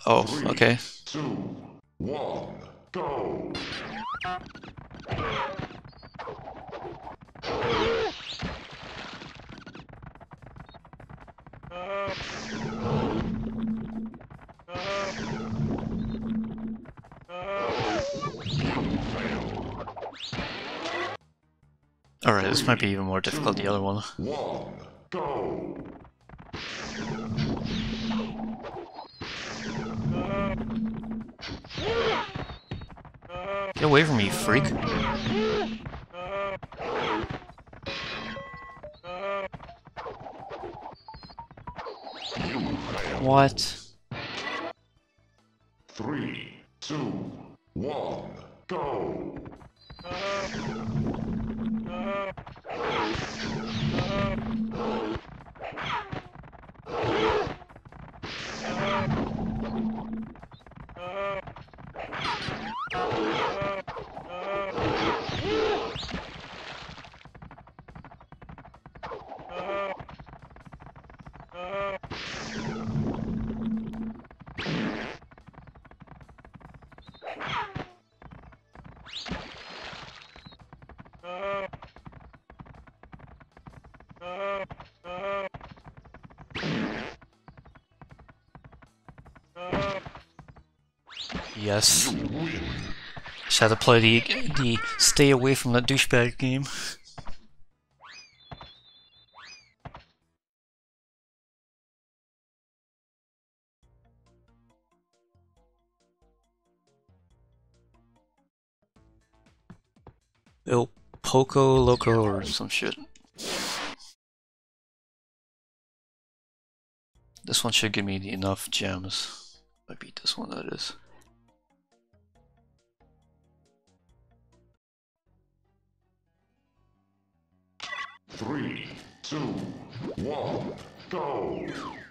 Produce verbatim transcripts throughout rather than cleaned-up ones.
Oh, Three, okay. two, one, go! Alright, this might be even more difficult than the other one. One, go! Get away from me, freak. What? Three, two, one, go! Yes. Just had to play the the stay away from that douchebag game. El Poco Loco or some shit. This one should give me enough gems. If I beat this one, that is. Three, two, one, go!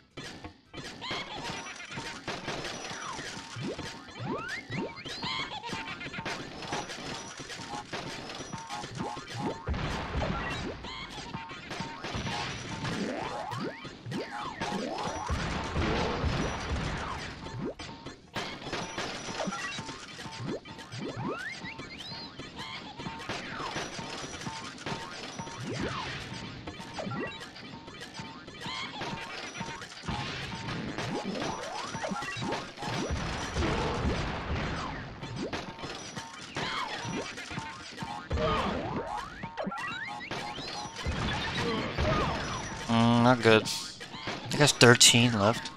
Mm, not good. I think there's thirteen left.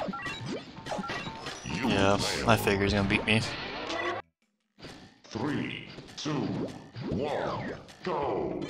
Yeah, I figure he's gonna beat me. Three, two, one, go!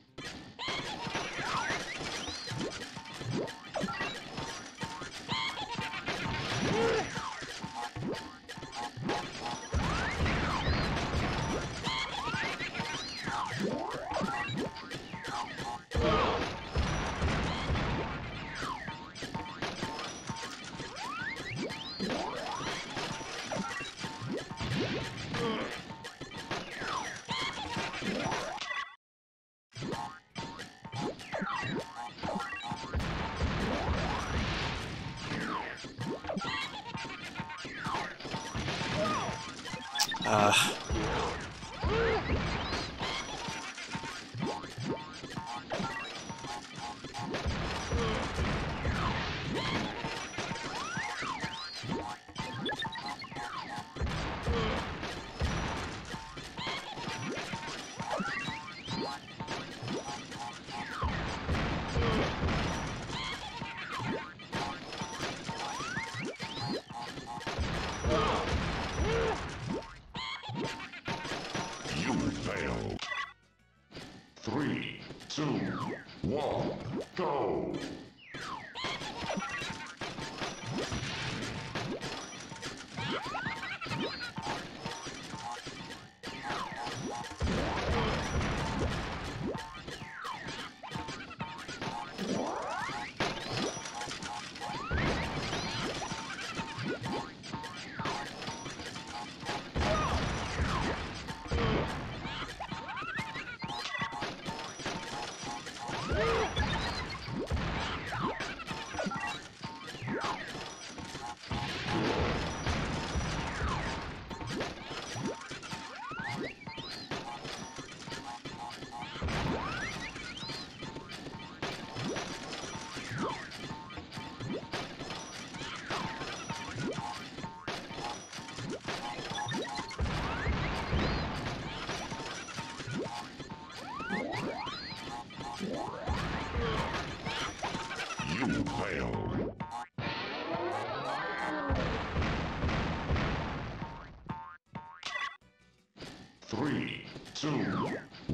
Uh, Three, two, one, go!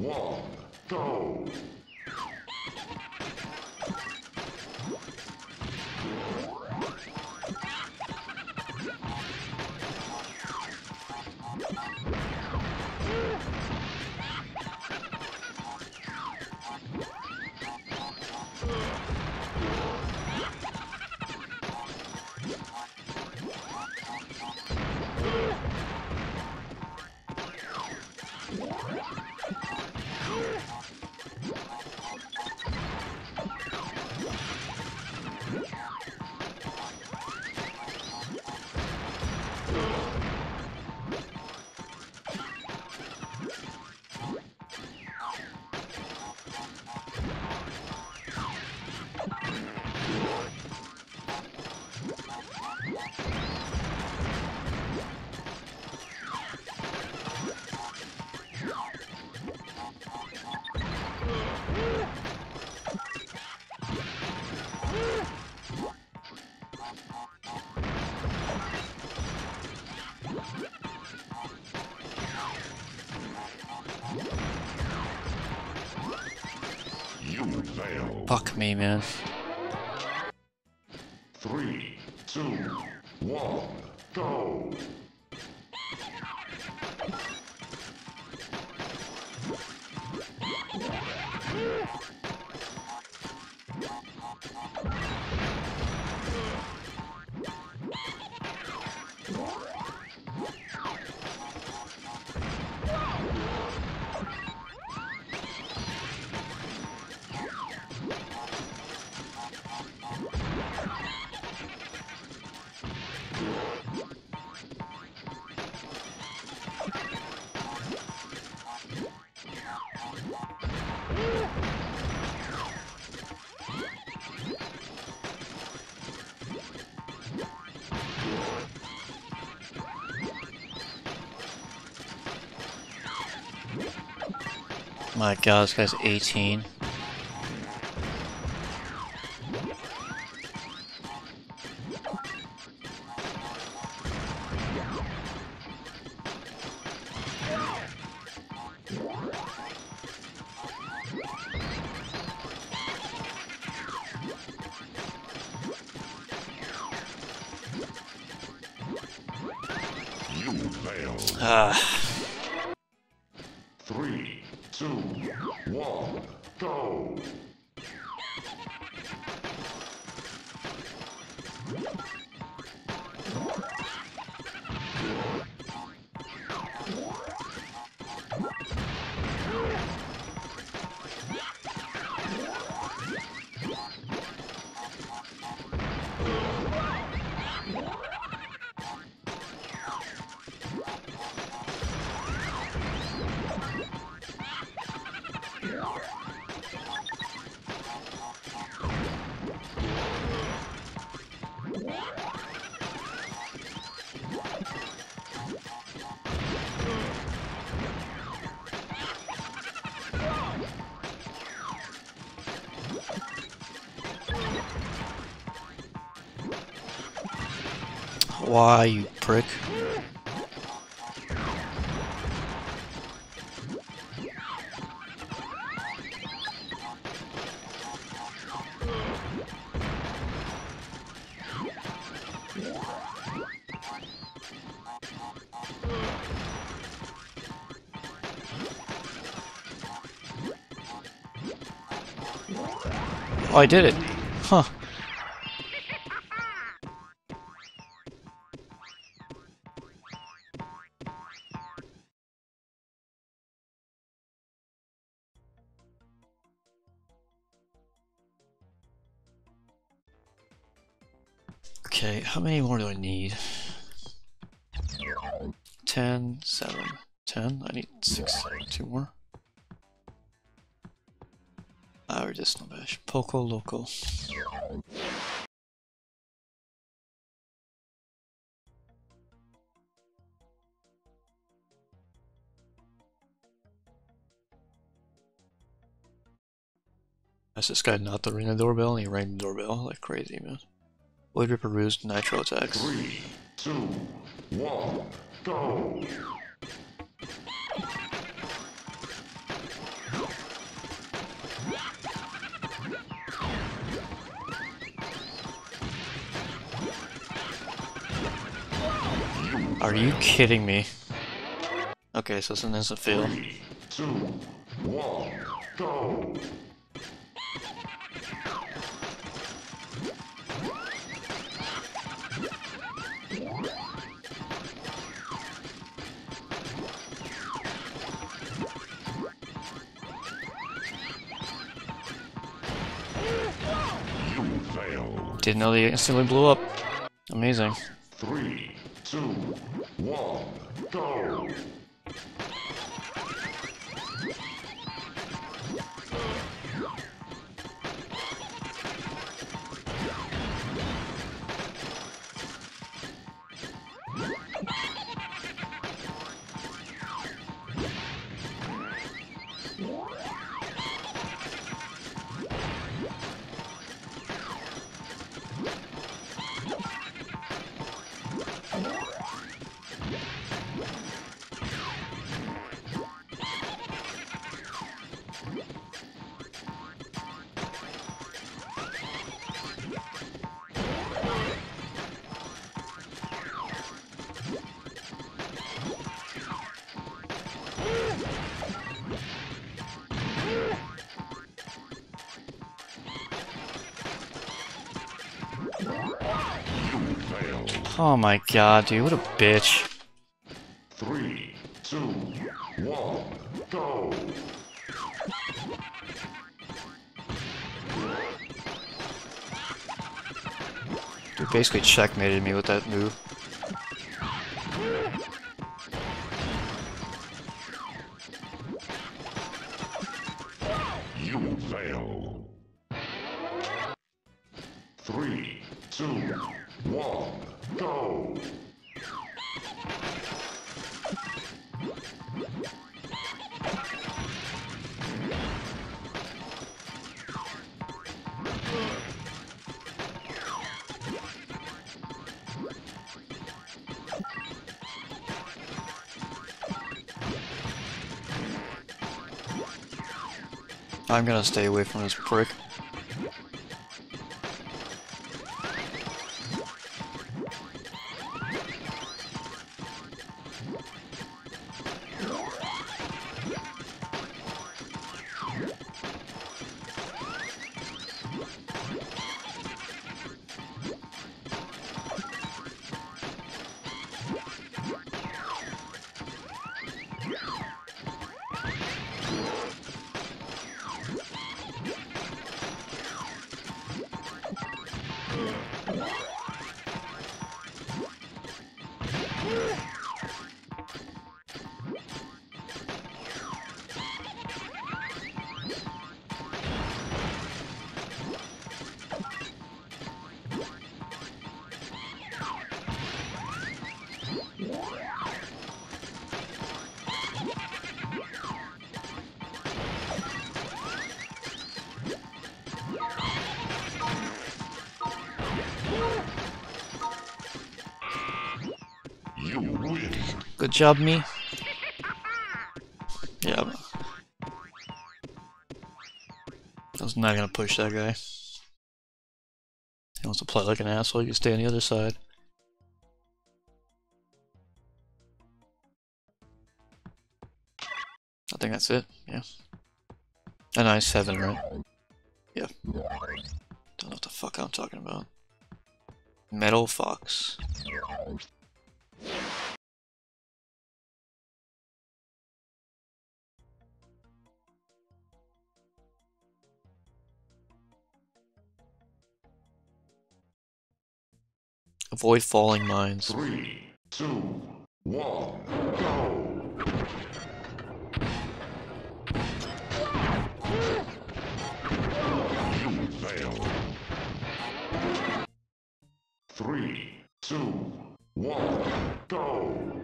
one, go! You fail. Fuck me, man. Three, two, one, go! My god, this guy's eighteen. You fail. Ah. Three, two, one, go! Why, you prick? Oh, I did it. Huh. Okay, how many more do I need? ten, seven, ten. I need six, two more. Ah, resistant bash. Poco local. That's this guy not the ring the doorbell, and he rang the doorbell like crazy, man. Blade Ripper Ruse, Nitro attacks. Three, two, one, go! Are you kidding me? Okay, so it's an instant fail. Three, two, one, go! You failed. Didn't know they instantly blew up. Amazing. Three, two, one, go! Oh my god, dude, what a bitch. Three, two, one, go! Dude basically checkmated me with that move. You fail. Three, two, one, go! I'm gonna stay away from this prick. You win. Good job, me. Yeah. I was not gonna push that guy. He wants to play like an asshole, you can stay on the other side. I think that's it, yeah. A nice seven, right? Yeah. Don't know what the fuck I'm talking about. Metal Fox. Avoid falling mines. Three, two, one, go! You failed. Three, two, one, go!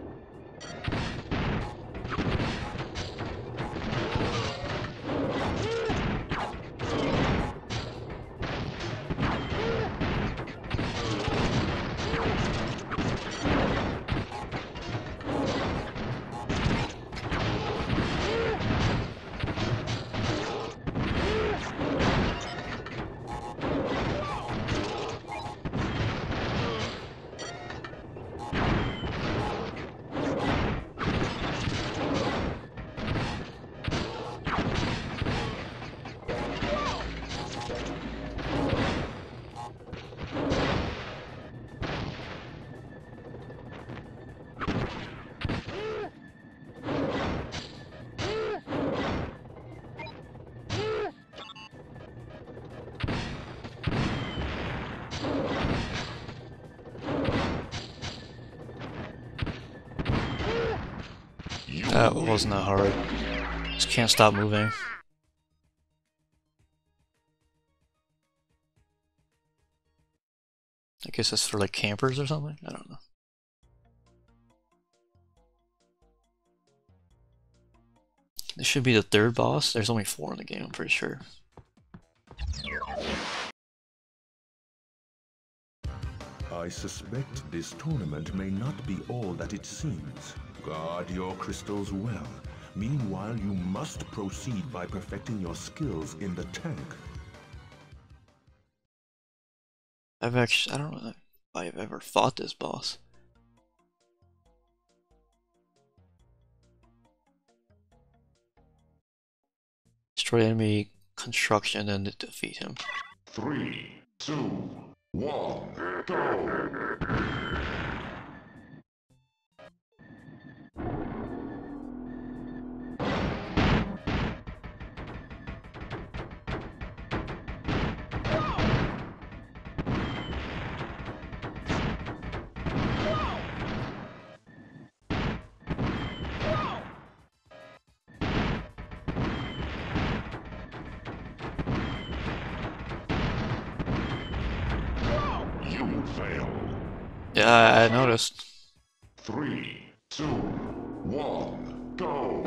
That wasn't that hard. Just can't stop moving. I guess that's for like campers or something? I don't know. This should be the third boss. There's only four in the game, I'm pretty sure. I suspect this tournament may not be all that it seems. Guard your crystals well. Meanwhile, you must proceed by perfecting your skills in the tank. I've actually, I don't know if I've ever fought this boss. Destroy enemy construction and then defeat him. Three, two, one, go! You fail. Yeah, I noticed. Three, two, one, go!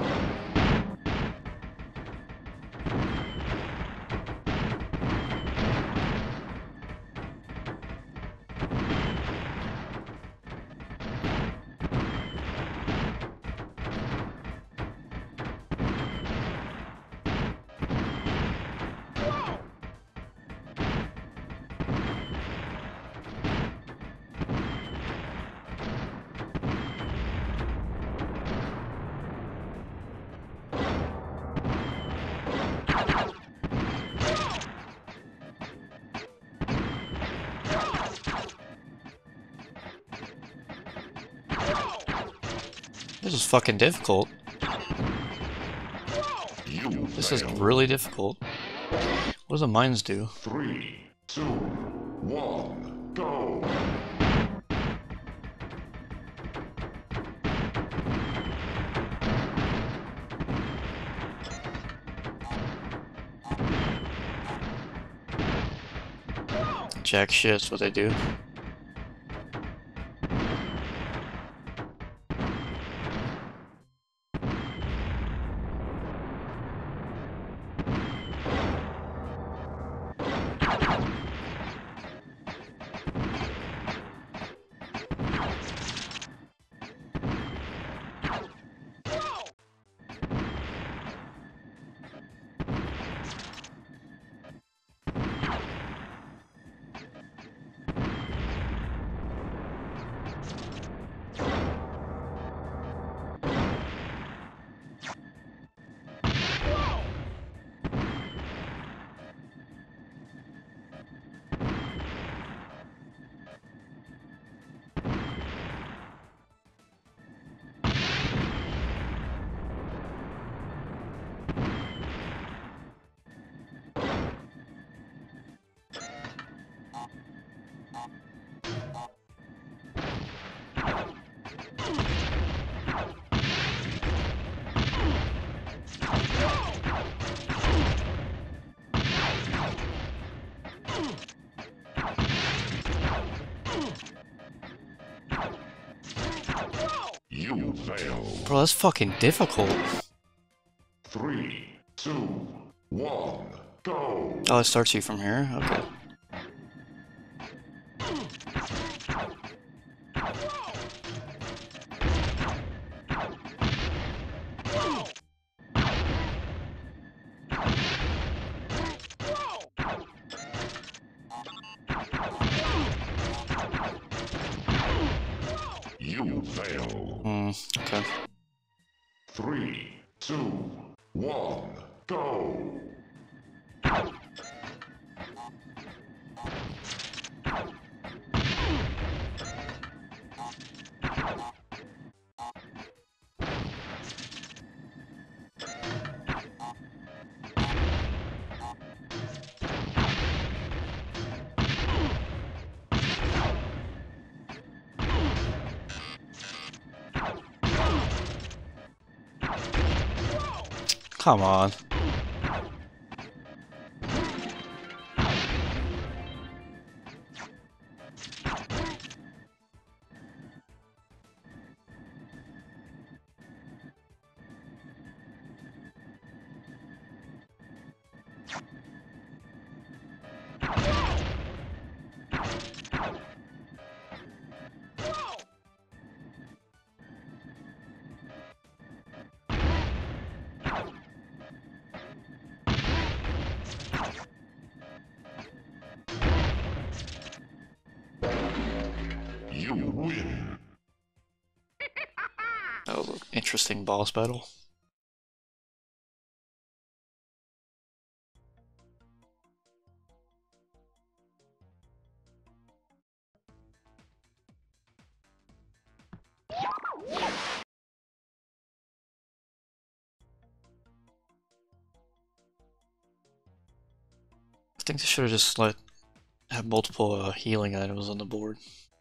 This is fucking difficult. You This fail. is really difficult. What does the mines do? Three, two, one, go! Jack shit's what they do. You fail. Bro, that's fucking difficult. Three, two, one, go! Oh, it starts you from here? Okay. You fail. Hmm, okay. Three, two, one, go! Come on. You win. Oh, look, interesting boss battle. I think they should have just let have multiple uh, healing items on the board.